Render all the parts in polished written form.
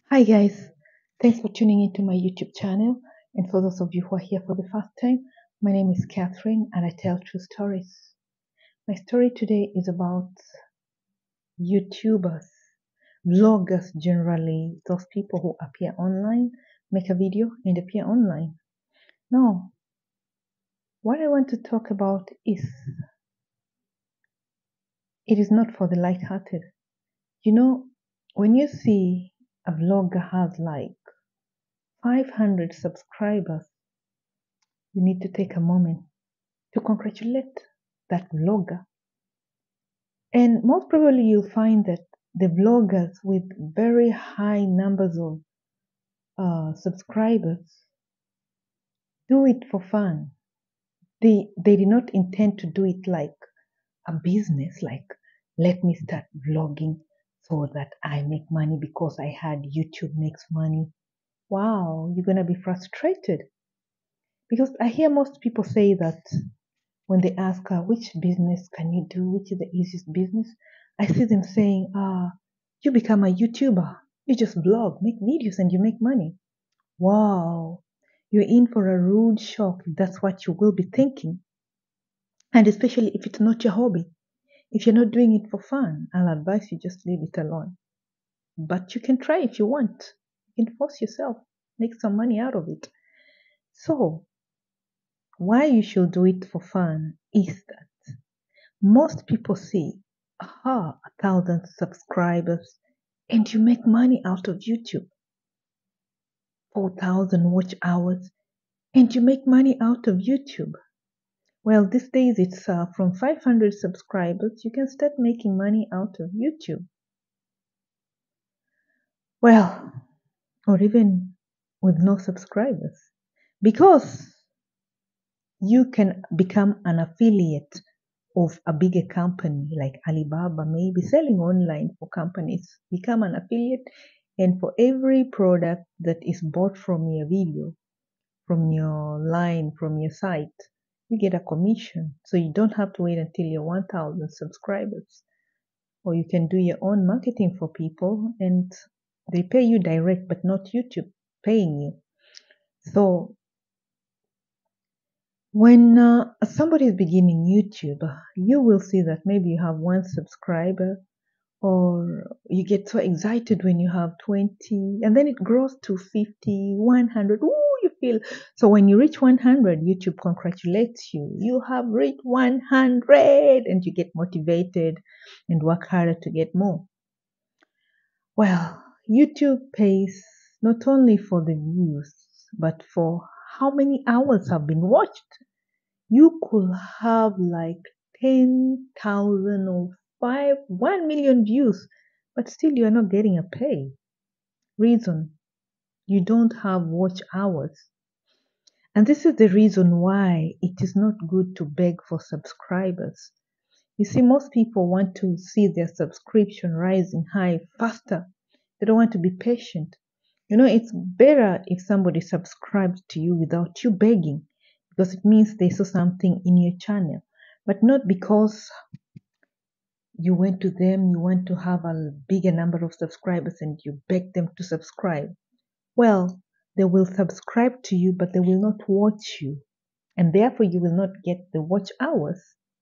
Hi guys, thanks for tuning into my YouTube channel. And for those of you who are here for the first time, my name is Catherine and I tell true stories. My story today is about YouTubers, vloggers generally, those people who appear online, make a video and appear online. Now, what I want to talk about is it is not for the light-hearted. You know, when you see a vlogger has like 500 subscribers, you need to take a moment to congratulate that vlogger. And most probably you'll find that the vloggers with very high numbers of subscribers do it for fun. They did not intend to do it like a business, like let me start vlogging so that I make money because I heard YouTube makes money. Wow, you're gonna be frustrated because I hear most people say that when they ask which business can you do, which is the easiest business, I see them saying, you become a YouTuber. You just blog, make videos, and you make money. Wow, you're in for a rude shock if that's what you will be thinking. And especially if it's not your hobby. If you're not doing it for fun, I'll advise you just leave it alone. But you can try if you want. You can force yourself, make some money out of it. So, why you should do it for fun is that most people see, 1,000 subscribers, and you make money out of YouTube. 4,000 watch hours, and you make money out of YouTube. Well, these days it's from 500 subscribers, you can start making money out of YouTube. Well, or even with no subscribers, because you can become an affiliate of a bigger company like Alibaba, maybe selling online for companies. Become an affiliate, and for every product that is bought from your video, from your line, from your site, you get a commission. So you don't have to wait until you're 1,000 subscribers. Or you can do your own marketing for people and they pay you direct, but not YouTube paying you. So when somebody is beginning YouTube, you will see that maybe you have one subscriber, or you get so excited when you have 20, and then it grows to 50, 100. Ooh, you feel so when you reach 100, YouTube congratulates you. You have reached 100, and you get motivated and work harder to get more. Well, YouTube pays not only for the views, but for how many hours have been watched. You could have like 10,000 or 1 million views, but still you're not getting a pay. Reason, you don't have watch hours. And this is the reason why it is not good to beg for subscribers. You see, most people want to see their subscription rising high faster. They don't want to be patient. You know, it's better if somebody subscribes to you without you begging, because it means they saw something in your channel, but not because you went to them, you want to have a bigger number of subscribers and you beg them to subscribe. Well, they will subscribe to you, but they will not watch you, and therefore you will not get the watch hours.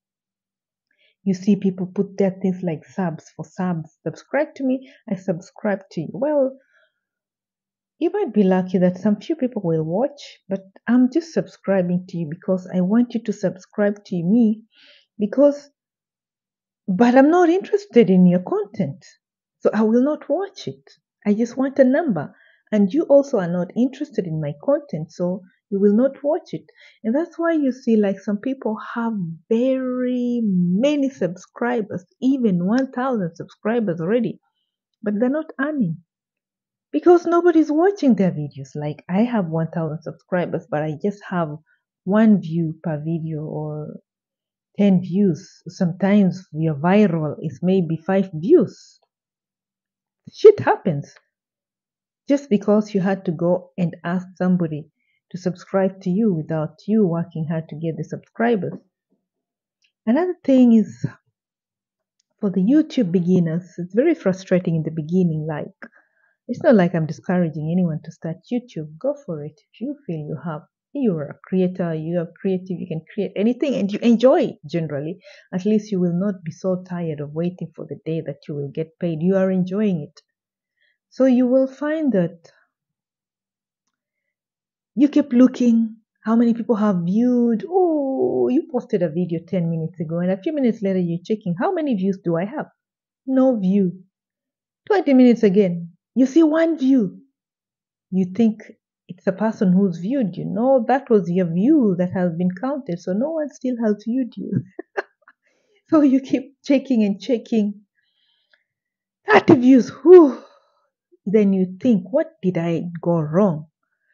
You see people put there things like subs for subs. Subscribe to me, I subscribe to you. Well, you might be lucky that some few people will watch, but I'm just subscribing to you because I want you to subscribe to me because, but I'm not interested in your content. So I will not watch it. I just want a number. And you also are not interested in my content, so you will not watch it. And that's why you see like some people have very many subscribers, even 1,000 subscribers already, but they're not earning because nobody's watching their videos. Like I have 1,000 subscribers, but I just have one view per video or 10 views. Sometimes your viral is maybe 5 views. Shit happens just because you had to go and ask somebody to subscribe to you without you working hard to get the subscribers. Another thing is for the YouTube beginners, it's very frustrating in the beginning. Like It's not like I'm discouraging anyone to start YouTube. Go for it. If you feel you're a creator, you are creative, you can create anything and you enjoy it generally, at least you will not be so tired of waiting for the day that you will get paid. You are enjoying it. So you will find that you keep looking how many people have viewed. Oh, you posted a video 10 minutes ago, and a few minutes later you're checking how many views do I have? No view. 20 minutes again. You see one view. You think it's a person who's viewed you. No, that was your view that has been counted. So no one still has viewed you. So you keep checking and checking. 30 views. Whew. Then you think, what did I go wrong?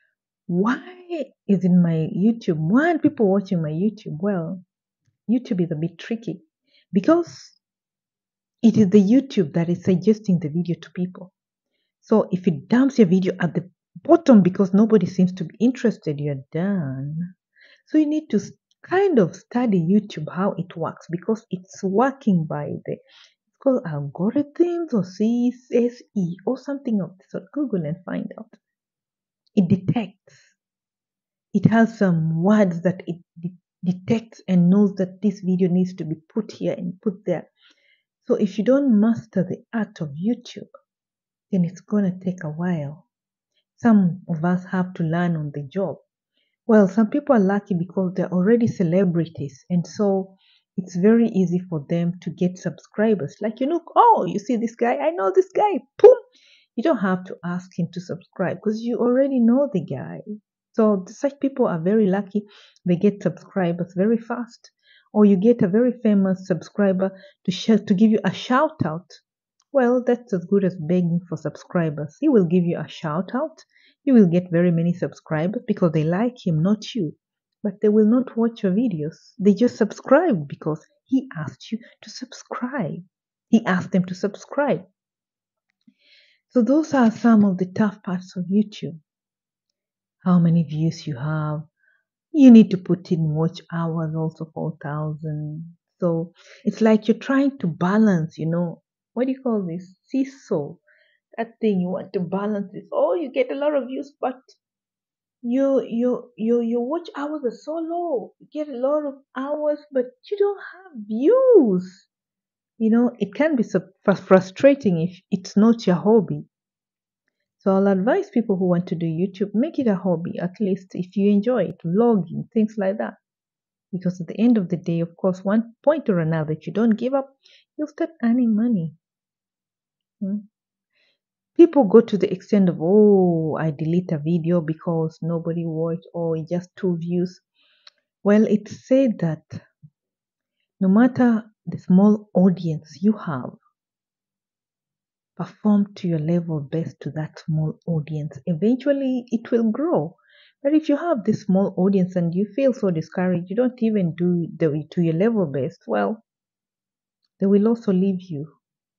Why is in my YouTube one people watching my YouTube? Well, YouTube is a bit tricky because it is the YouTube that is suggesting the video to people. So if it dumps your video at the bottom because nobody seems to be interested, you're done. So you need to kind of study YouTube how it works because it's working by it's called algorithms or CSE or something of the sort. Google and find out. It detects. It has some words that it detects and knows that this video needs to be put here and put there. So if you don't master the art of YouTube, then it's going to take a while. Some of us have to learn on the job. Well, some people are lucky because they're already celebrities, and so it's very easy for them to get subscribers. Like, oh, you see this guy? I know this guy. Boom! You don't have to ask him to subscribe because you already know the guy. So such people are very lucky. They get subscribers very fast. Or you get a very famous subscriber to give you a shout out. Well, that's as good as begging for subscribers. He will give you a shout out. You will get very many subscribers because they like him, not you. But they will not watch your videos. They just subscribe because he asked you to subscribe. He asked them to subscribe. So those are some of the tough parts of YouTube. How many views you have. You need to put in watch hours also 4,000. So it's like you're trying to balance, what do you call this? Seesaw. That thing you want to balance this. Oh, you get a lot of views, but your watch hours are so low. You get a lot of hours, but you don't have views. It can be frustrating if it's not your hobby. So I'll advise people who want to do YouTube, make it a hobby, at least if you enjoy it, vlogging, things like that. Because at the end of the day, of course, one point or another, if you don't give up, you'll start earning money. People go to the extent of, oh, I delete a video because nobody watched or just 2 views. Well, it's said that no matter the small audience you have, perform to your level best to that small audience. Eventually, it will grow. But if you have this small audience and you feel so discouraged, you don't even do to your level best, well, they will also leave you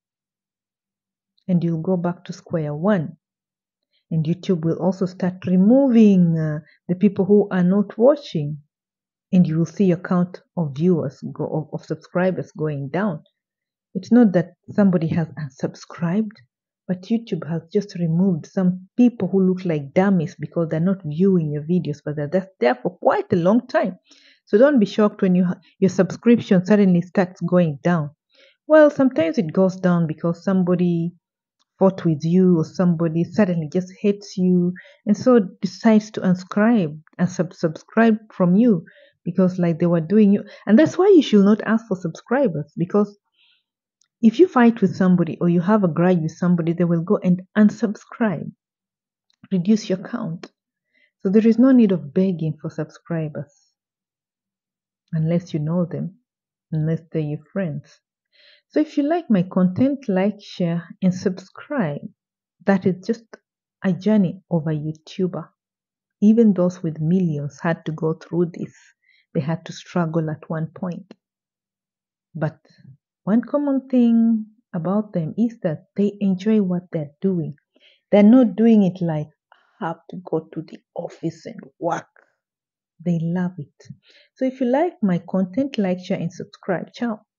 and you'll go back to square one. And YouTube will also start removing the people who are not watching. And you will see your count of viewers, of subscribers going down. It's not that somebody has unsubscribed, but YouTube has just removed some people who look like dummies because they're not viewing your videos, but they're there for quite a long time. So don't be shocked when your subscription suddenly starts going down. Well, sometimes it goes down because somebody fought with you or somebody suddenly just hates you and so decides to unsubscribe and subscribe from you because like they were doing you. And that's why you should not ask for subscribers, because if you fight with somebody or you have a grudge with somebody, they will go and unsubscribe, reduce your count. So there is no need of begging for subscribers unless you know them, unless they're your friends. So if you like my content, like, share, and subscribe. That is just a journey of a YouTuber. Even those with millions had to go through this. They had to struggle at one point. But one common thing about them is that they enjoy what they're doing. They're not doing it like, I have to go to the office and work. They love it. So if you like my content, like, share, and subscribe. Ciao.